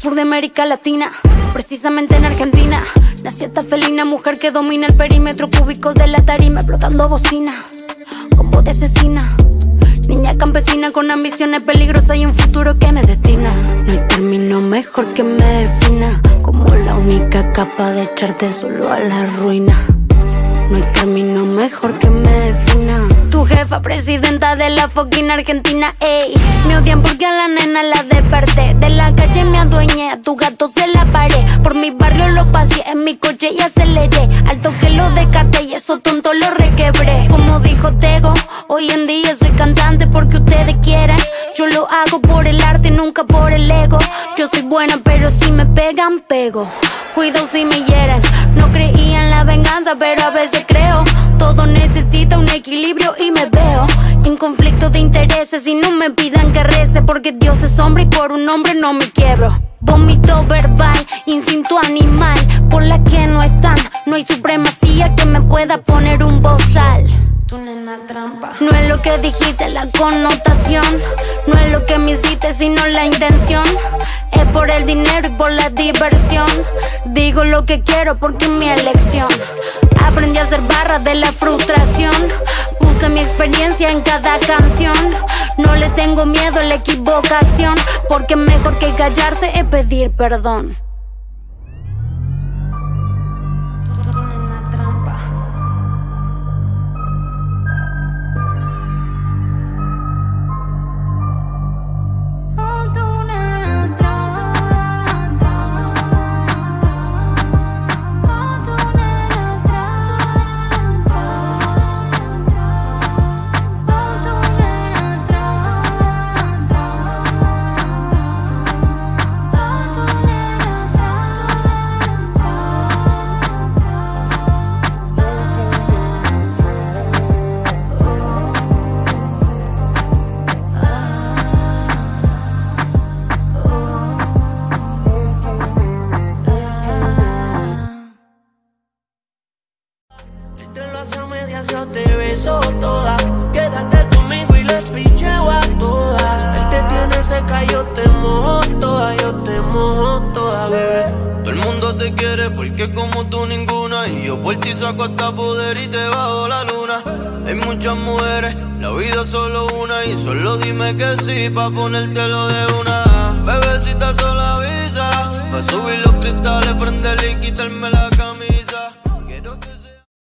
sur de América Latina, precisamente en Argentina. Nació esta felina mujer que domina el perímetro cúbico de la tarima, explotando bocina con voz de asesina. Niña campesina con ambiciones peligrosas y un futuro que me destina. No hay término mejor que me defina, como la única capaz de echarte solo a la ruina. No hay término mejor que me defina. Tu jefa, presidenta de la fucking Argentina, ey. Me odian porque a la nena la desperté. De la calle me adueñé, a tu gato se la paré. Por mi barrio lo pasé, en mi coche y aceleré. Al toque lo descarté y eso tonto lo requebré. Como dijo Tego, hoy en día soy cantante porque ustedes quieren. Yo lo hago por el arte, nunca por el ego. Yo soy buena pero si me pegan, pego. Cuidado si me hieren. No creía en la venganza pero a veces creo. Todo necesita un equilibrio y me veo en conflicto de intereses. Y no me pidan que rece porque Dios es hombre y por un hombre no me quiebro. Vómito verbal, instinto animal, por la que no están. No hay supremacía que me pueda poner un bozal. Tu nena trampa. No es lo que dijiste, la connotación. No es lo que me hiciste, sino la intención. Es por el dinero y por la diversión. Digo lo que quiero porque es mi elección. Aprendí a hacer barras de la frustración. Puse mi experiencia en cada canción. No le tengo miedo a la equivocación, porque mejor que callarse es pedir perdón. Yo te beso toda, quédate conmigo y le picheo a todas. Él te tiene seca, yo te mojo toda, bebé. Todo el mundo te quiere porque como tú ninguna. Y yo por ti saco hasta poder y te bajo la luna. Hay muchas mujeres, la vida es solo una. Y solo dime que sí, pa' ponértelo de una. Bebecita solo avisa, pa' subir los cristales, prenderle y quitarme la camisa. Quiero que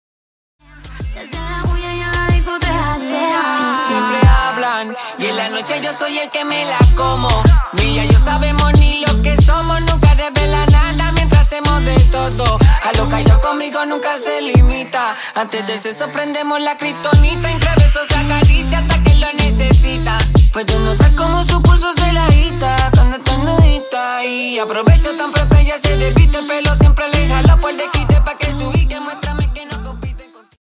siempre hablan y en la noche yo soy el que me la como. Ni yo sabemos ni lo que somos, nunca revela nada mientras hacemos de todo. A lo que yo conmigo nunca se limita. Antes de eso prendemos la kriptonita. Entre besos se acaricia hasta que lo necesita. Puedo notar como su pulso se la agita cuando está nudita. Y aprovecho tan pronto ella se despiste el pelo, siempre le jalo por de quite pa' que su